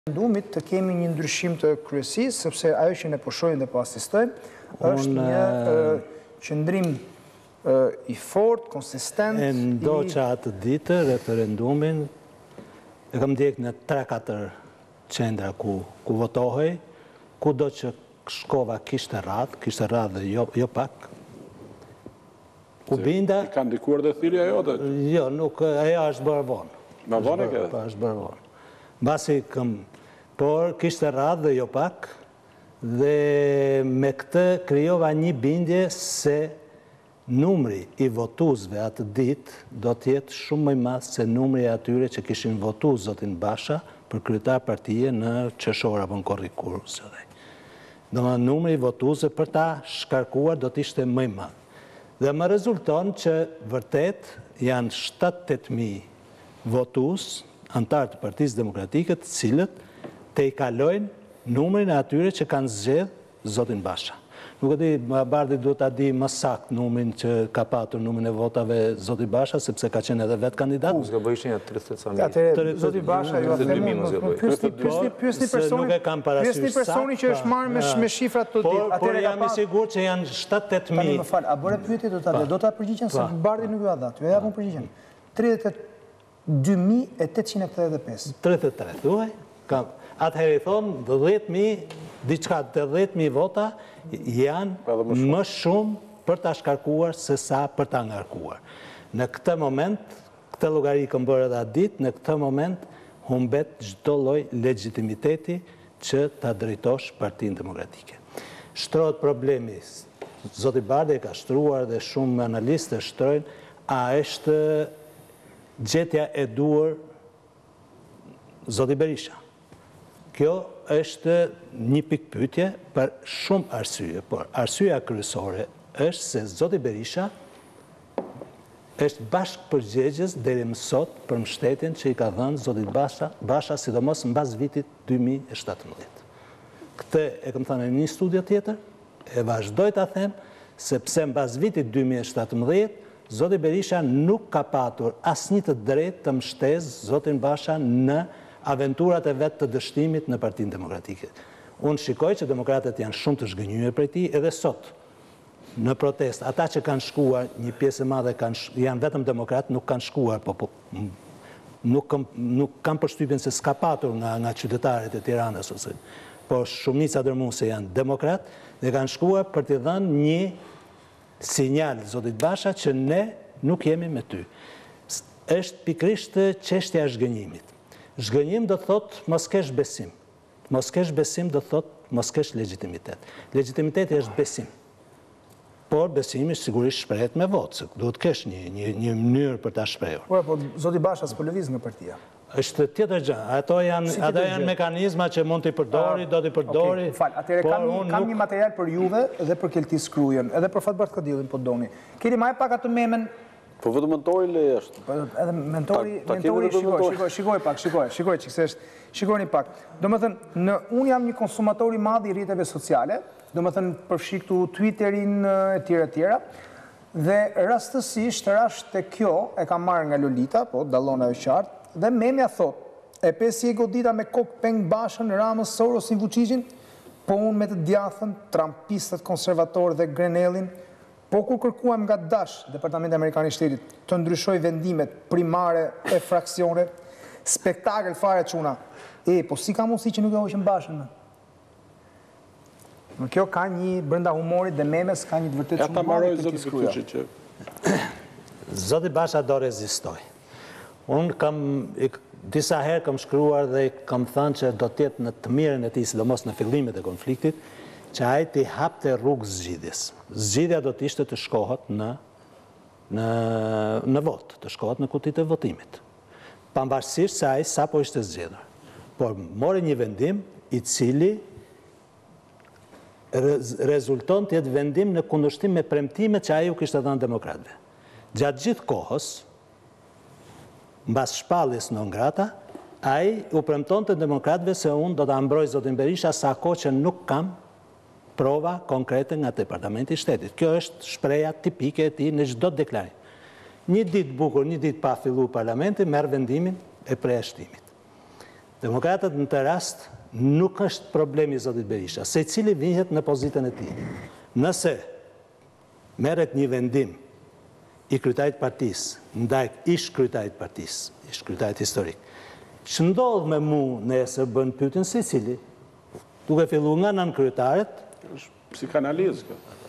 referendumit të kemi një ndryshim të kryesisë, sepse ajo që ne po shohim dhe po asistojmë, është një qëndrim i fort, konsistent. E ndoqa atë ditë referendumin, e kam ndjek në 3-4 qendra ku votohej, ku do që shkova kishte radhë dhe jo pak. Ku binda... I ka ndikuar dhe thirrja jote? Jo, nuk, ajo është bërë vonë. Ma vonë e këtë? Është bërë vonë. Basi por kishte radhë dhe jo pak, dhe me këtë krijova një bindje se numri i votuesve atë ditë do të jetë shumë më i madh se numri i atyre që kishin votuar zotin Basha për kryetar partie në qershor apo në korrikur. Domethënë numri i votuesve për ta shkarkuar do të ishte më i madh. Dhe më rezulton që vërtet janë 7-8.000 votues antarë të Partisë Demokratike, të cilët te i kalojnë numrin e atyre që kanë zgjedhë zotin Basha. Nuk e di, Bardhi duhet ta di më saktë numrin që ka patur numrin e votave zoti Basha, sepse ka qenë edhe vetë kandidat. S'ka bëjshin 30.000. Atëherë zoti Basha ju pyesni personi që është marrë me shifrat të ditë. Por jam i sigurt që janë 7-8.000. Tani më fal, a bëre pyetje do ta përgjigjen se Bardhi nuk ju a dha. Ju japun përgjigjen. 32.885. 33, thuaj. Atëherë i thonë 10.000, diçka 80.000 vota janë më shumë për ta shkarkuar se sa për ta ngarkuar. Në këtë moment, këtë llogari kam bërë edhe atë ditë, në këtë moment humbet çdo lloj legitimiteti që ta drejtosh Partinë Demokratike. Shtrohet problemi. Zoti Bardhi ka shtruar dhe shumë analistë shtrojnë, a është gjetja e duhur zoti Berisha. Kjo është një pikë pyetje për shumë arsye, por arsyeja kryesore është se zoti Berisha është bashkëpërgjegjës deri më sot për mbështetjen që i ka dhënë zotit Basha, sidomos mbas vitit 2017. Këtë e kam thënë në një studio tjetër, e vazhdoj ta them, sepse mbas vitit 2017 zoti Berisha nuk ka patur asnjë të drejtë të mbështesë zotin Basha në aventurat e vetë të dështimit në Partinë Demokratike. Unë shikoj që demokratët janë shumë të zhgënjur prej tij edhe sot në protest. Ata që kanë shkuar, një pjesë e madhe janë vetëm demokratë, nuk kanë shkuar, nuk kanë përshtypjen se s'ka patur nga qytetarët e Tiranës ose, por shumica dërmuese janë demokratë dhe kanë shkuar për t'i dhënë një sinjal zotit Basha që ne nuk jemi me ty. Është pikërisht çështja e zhgënjimit. Zhgënjim do të thotë mos kesh besim. Mos kesh besim do të thotë mos kesh legitimitet. Legitimiteti është besim. Por besimi sigurisht shprehet me votë, se duhet kesh një mënyrë për ta shprehur. Po zoti Basha s'po lëviz nga partia. Është tjetër gjë. Ato janë mekanizma që mund t'i përdori, do t'i përdori. Fal, atëherë kam një material për juve dhe për Keltis Krujën, edhe për Fatbart Kadillin po doni. Keni më pak atë memën. Po vetëm mentori le është. Edhe mentori shikoj çikse është. Shikoni pak. Domethënë, unë jam një konsumator i madh i rrjeteve sociale, domethënë përfshi këtu Twitterin etj. Dhe rastësisht te kjo e kam marrë nga Lolita, po dallon ajo qartë, dhe memja thot, e pesi e godita me kokë peng Bashën, Ramës, Sorosin, Vučićin, po unë me të djathën, trampistët konservatorë dhe Grenellin. Po kur kërkuam nga Dash, Departamenti Amerikan i Shtetit, të ndryshoj vendimet primare e fraksione, spektakël fare çuna. Po si ka mundësi që nuk e hoqën Bashën? Në kjo ka një brenda humorit dhe memes, ka një të vërtet shumë marrë të Keltis Kruja. Zoti Basha do rezistoj. Unë kam disa herë kam shkruar dhe kam thënë që do të jetë në të mirën e tij, sidomos në fillimet e konfliktit, që ai t'i hapte rrugë zgjidhjes. Zgjidhja do të ishte të shkohet në vot, të shkohet në kutitë e votimit. Pavarësisht se ai sapo ishte zgjedhur. Por mori një vendim i cili rezulton të jetë vendim në kundërshtim me premtimet që ai u kishte dhënë demokratëve. Gjatë gjithë kohës, mbas shpalljes non grata, ai u premtonte demokratëve se unë do ta mbroj zotin Berisha sa kohë që nuk kam prova konkrete nga Departamenti i Shtetit. Kjo është shpreha tipike e tij në çdo deklarim. Një ditë bukur, një ditë pa filluar parlamenti, merr vendimin e përjashtimit. Demokratët në të rast nuk është problemi zotit Berisha, se cili vihet në pozitën e tij. Nëse merret një vendim i kryetarit partisë, ndaj ish kryetarit partisë, ish kryetarit historik, ç'ndodh me mu nesër bën pyetjen secili, duke filluar nga nën kryetaret, Psikanalizë kjo.